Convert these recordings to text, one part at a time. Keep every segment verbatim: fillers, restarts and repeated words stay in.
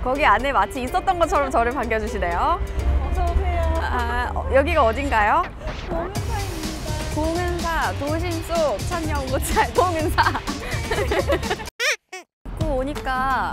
거기 안에 마치 있었던 것처럼 저를 반겨주시네요. 어서오세요. 아, 어, 여기가 어딘가요? 공은사입니다. 공은사, 도심 속 천년고찰 공은사. 그 오니까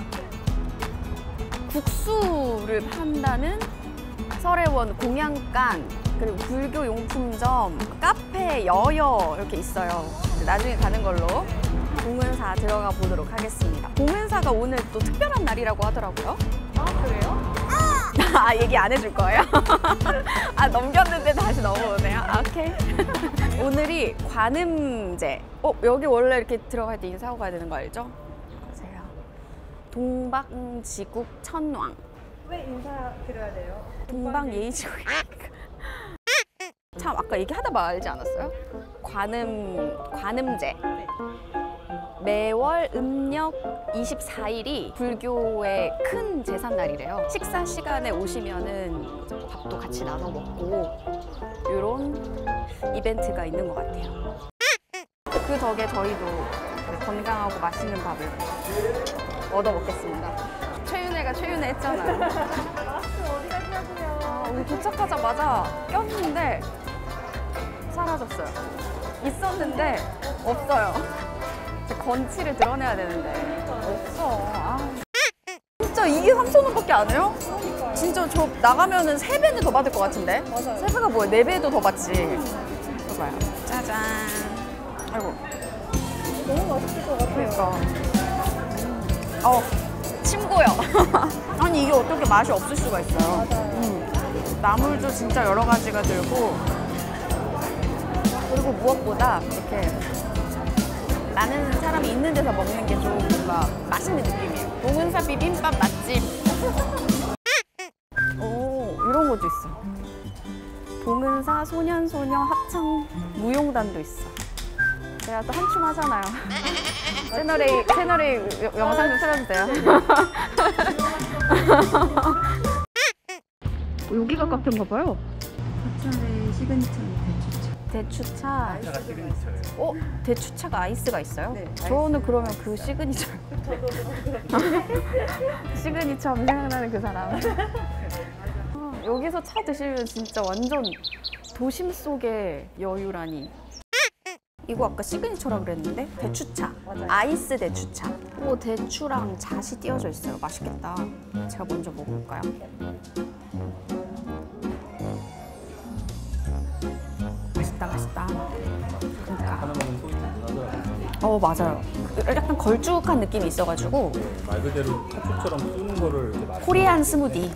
국수를 판다는 설혜원 공양간, 그리고 불교 용품점, 카페, 여여 이렇게 있어요. 나중에 가는 걸로 공은사 들어가 보도록 하겠습니다. 공은사가 오늘 또 특별한 날이라고 하더라고요. 아, 그래요? 아, 얘기 안 해줄 거예요? 아, 넘겼는데 다시 넘어오네요. 아, 오케이. 오늘이 관음제. 어, 여기 원래 이렇게 들어갈 때 인사하고 가야 되는 거 알죠? 보세요. 동방지국 천왕. 왜 인사 드려야 돼요? 동방예의지국. 참, 아까 얘기하다 말지 않았어요? 관음, 관음제. 네. 매월 음력 이십사 일이 불교의 큰 제삿날이래요. 식사 시간에 오시면은 밥도 같이 나눠 먹고 이런 이벤트가 있는 것 같아요. 그 덕에 저희도 건강하고 맛있는 밥을 얻어 먹겠습니다. 최윤혜가 최윤혜 했잖아요. 마스크 어디 갔냐고요? 아, 우리 도착하자마자 꼈는데 사라졌어요. 있었는데 없어요. 건치를 드러내야 되는데 없어. 아. 진짜 이게 삼천 원밖에 안 해요? 그러니까요. 진짜 저 나가면은 세 배는 더 받을 것 같은데? 맞아요. 세 배가 뭐야? 네 배도 더 받지. 이거 봐요. 짜잔. 아이고. 너무 맛있을 것 같아요. 그러니까. 음. 어, 침 고여. 아니 이게 어떻게 맛이 없을 수가 있어요. 맞아요. 음. 나물도 진짜 여러 가지가 들고, 그리고 무엇보다 이렇게 많은 사람이 있는 데서 먹는 게 좀 뭔가 맛있는 느낌이에요. 공은사 비빔밥 맛집. 오, 이런 것도 있어. 공은사 소년소녀 합창 무용단도 있어. 제가 또 한춤 하잖아요. 채널A, 채널A 영상 좀 틀어주세요. 여기가 카페인가 봐요. 사찰의 시그니처는 대추차. 대추차. 차가 시그니처예요. 어? 대추차가 아이스가 있어요? 네, 저는 그러면 그 시그니처. 시그니처 하면 생각나는 그 사람. 아, 여기서 차 드시면 진짜 완전 도심 속의 여유라니. 이거 아까 시그니처라 그랬는데? 대추차. 맞아요. 아이스 대추차. 오, 대추랑 잣이 띄어져 있어요. 맛있겠다. 제가 먼저 먹어볼까요? 맛있다, 맛있다. 그러니까. 하나만은 소리 안 나더라고요. 어, 맞아요. 약간 걸쭉한 느낌이 있어가지고. 말 그대로 커피처럼 쏘는 거를 이렇게 마시는 코리안 스무디.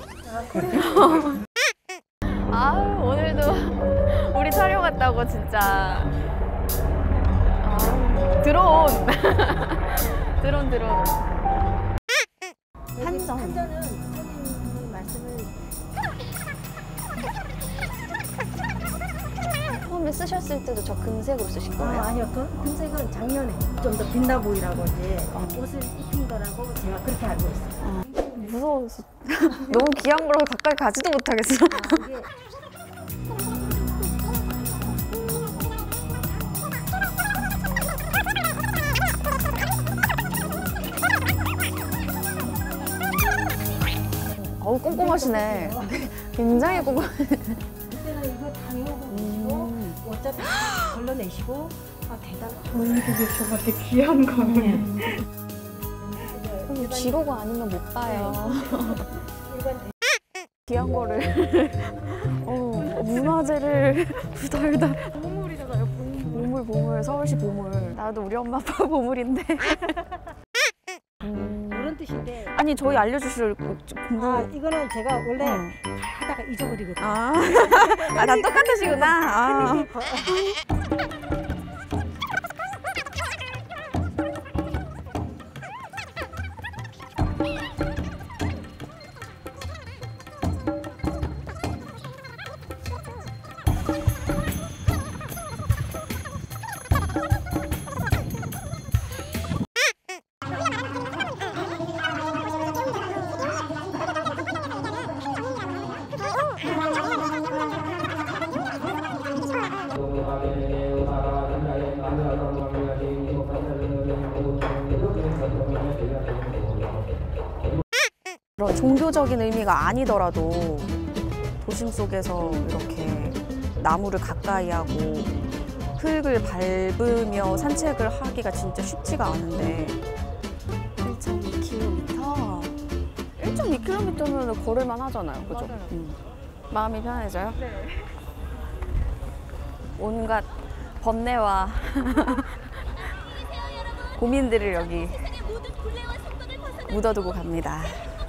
아유, 오늘도 우리 촬영 왔다고 진짜. 아, 드론. 드론, 드론. 한정. 한전은 선생님 말씀을 처음에 쓰셨을 때도 저 금색으로 쓰신 아, 거예요? 아니요. 그 금색은 작년에 좀 더 빛나 보이라고 이제 옷을 입힌 거라고 제가 그렇게 알고 있어요. 어. 무서워서 너무 귀한 거라고 가까이 가지도 못하겠어. 아, 이게 어우, 꼼꼼하시네. 굉장히 꼼꼼. 그때는 이거 다 외우고 오시고 어차피 걸러내시고 아 대단하다. 이게 저한테 귀한 거는 지로가 아니면 못 봐요. 일반 귀한 거를. 어, 문화재를 후달달. 보물이잖아요. 보물. 보물, 보물. 서울시 보물. 나도 우리 엄마 아빠 보물인데. 음. 그런 뜻인데. 아니, 저희 알려주실 거 공부. 아 이거는 제가 원래 응. 하다가 잊어버리거든요. 아, 아, 다 똑같으시구나. 아. 큰일이 거- 그런 종교적인 의미가 아니더라도 도심 속에서 이렇게 나무를 가까이 하고 흙을 밟으며 산책을 하기가 진짜 쉽지가 않은데 일 점 이 킬로미터? 일 점 이 킬로미터면 걸을만 하잖아요, 그죠? 맞아요. 음. 마음이 편해져요? 네. 온갖 번뇌와 고민들을 여기 묻어두고 갑니다.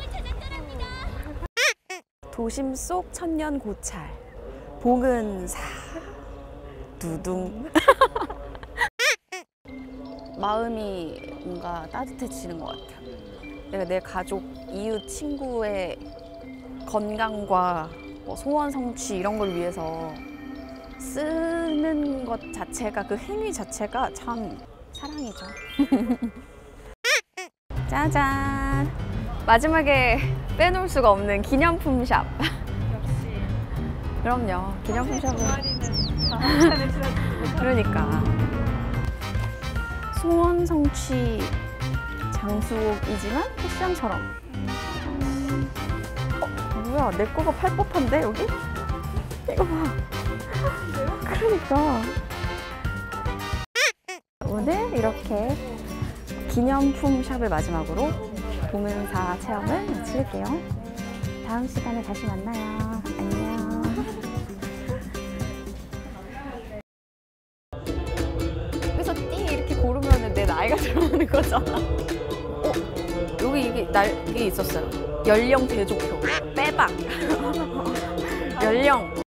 도심 속 천년 고찰 봉은사 두둥. 마음이 뭔가 따뜻해지는 것 같아요. 내가 내 가족, 이웃, 친구의 건강과 뭐 소원 성취 이런 걸 위해서 쓰는 것 자체가, 그 행위 자체가 참 사랑이죠. 짜잔! 마지막에 빼놓을 수가 없는 기념품 샵. 역시 그럼요. 기념품 샵은 동아리는 시간을 지나치고 그러니까 소원 성취 장소이지만 패션처럼. 어, 뭐야? 내 거가 팔 법한데 여기? 이거 봐. 그러니까 오늘 이렇게 기념품 샵을 마지막으로 봉은사 체험을 마칠게요. 다음 시간에 다시 만나요. 안녕. 여기서 띠 이렇게 고르면 내 나이가 들어오는 거잖아. 어? 여기 이게 날 이게 있었어요. 연령 대조표 빼박. 연령